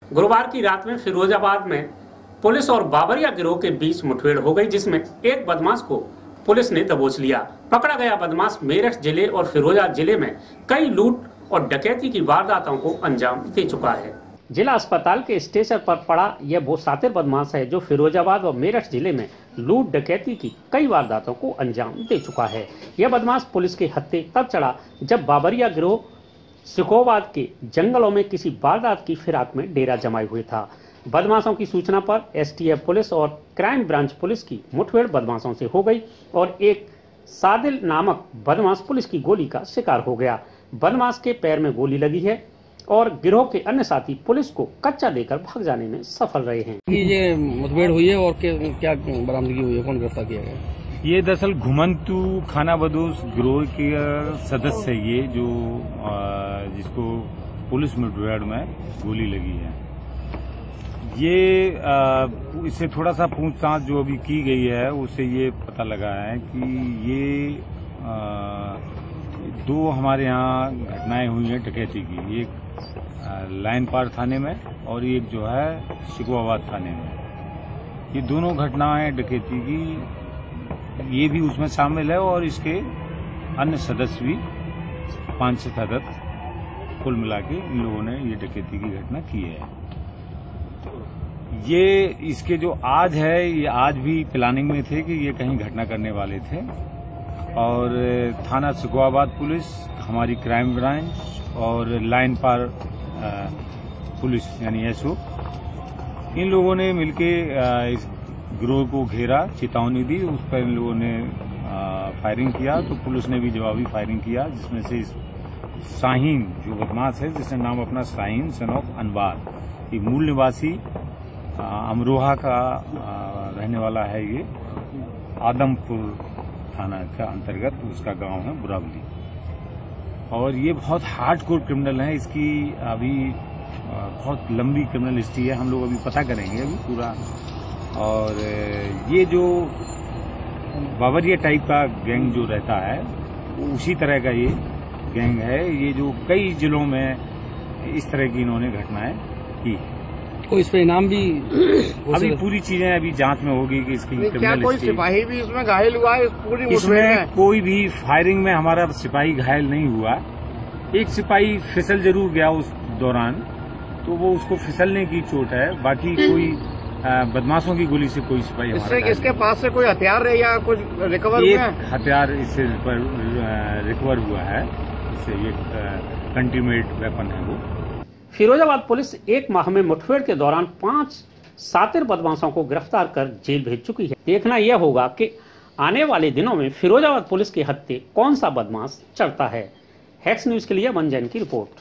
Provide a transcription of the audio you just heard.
गुरुवार की रात में फिरोजाबाद में पुलिस और बाबरिया गिरोह के बीच मुठभेड़ हो गई, जिसमें एक बदमाश को पुलिस ने दबोच लिया। पकड़ा गया बदमाश मेरठ जिले और फिरोजाबाद जिले में कई लूट और डकैती की वारदातों को अंजाम दे चुका है। जिला अस्पताल के स्टेशन पर पड़ा यह वो शातिर बदमाश है जो फिरोजाबाद और मेरठ जिले में लूट डकैती की कई वारदातों को अंजाम दे चुका है। यह बदमाश पुलिस के हत्थे तब चढ़ा जब बाबरिया गिरोह सिकोवाद के जंगलों में किसी वारदात की फिराक में डेरा जमाए हुए था। बदमाशों की सूचना पर एसटीएफ पुलिस और क्राइम ब्रांच पुलिस की मुठभेड़ बदमाशों से हो गई और एक सादिल नामक बदमाश पुलिस की गोली का शिकार हो गया। बदमाश के पैर में गोली लगी है और गिरोह के अन्य साथी पुलिस को कच्चा देकर भाग जाने में सफल रहे हैं। ये मुठभेड़ हुई है और क्या बरामदगी हुई है, कौन गिरफ्तार किया गया? ये दरअसल घुमंतु खाना बदोश गिरोह के सदस्य है ये, जो जिसको पुलिस मुठभेड़ में गोली लगी है। ये इससे थोड़ा सा पूछताछ जो अभी की गई है उससे ये पता लगा है कि ये दो हमारे यहाँ घटनाएं हुई हैं डकैती की, एक लाइन पार थाने में और एक जो है सिकोवाबाद थाने में। ये दोनों घटनाएं डकैती की ये भी उसमें शामिल है और इसके अन्य सदस्य भी 5-6 सदस्य कुल मिला के इन लोगों ने ये डकैती की घटना की है। ये इसके जो आज है, ये आज भी प्लानिंग में थे कि ये कहीं घटना करने वाले थे और थाना सिकोवाबाद पुलिस, हमारी क्राइम ब्रांच और लाइन पार पुलिस यानी एसओ, इन लोगों ने मिलके इस गिरोह को घेरा, चेतावनी दी, उस पर इन लोगों ने फायरिंग किया तो पुलिस ने भी जवाबी फायरिंग किया, जिसमें से शाहीन जो बदमाश है, जिसने नाम अपना शाहीन सन ऑफ अनवार, ये मूल निवासी अमरोहा का रहने वाला है। ये आदमपुर थाना का अंतर्गत उसका गांव है बुरावली और ये बहुत हार्डकोर क्रिमिनल है। इसकी अभी बहुत लंबी क्रिमिनल हिस्ट्री है, हम लोग अभी पता करेंगे अभी पूरा। और ये जो बाबरिया टाइप का गैंग जो रहता है उसी तरह का ये गैंग है, ये जो कई जिलों में इस तरह की इन्होंने घटनाएं की। कोई इस पे इनाम भी अभी पूरी चीजें अभी जांच में होगी कि इसकी क्या कोई सिपाही भी इसमें घायल हुआ है? इस पूरी इसमें कोई भी फायरिंग में हमारा सिपाही घायल नहीं हुआ। एक सिपाही फिसल जरूर गया उस दौरान, तो वो उसको फिसलने की चोट है, बाकी कोई बदमाशों की गोली से कोई सिपाही इसके पास से कोई हथियार है या कुछ रिकवर हुआ है? हथियार इससे रिकवर हुआ है, इससे ये कंटीमेट वेपन है वो। फिरोजाबाद पुलिस एक माह में मुठभेड़ के दौरान 5 शातिर बदमाशों को गिरफ्तार कर जेल भेज चुकी है। देखना यह होगा कि आने वाले दिनों में फिरोजाबाद पुलिस के हत्थे कौन सा बदमाश चढ़ता है। हैक्स न्यूज के लिए मंजन की रिपोर्ट।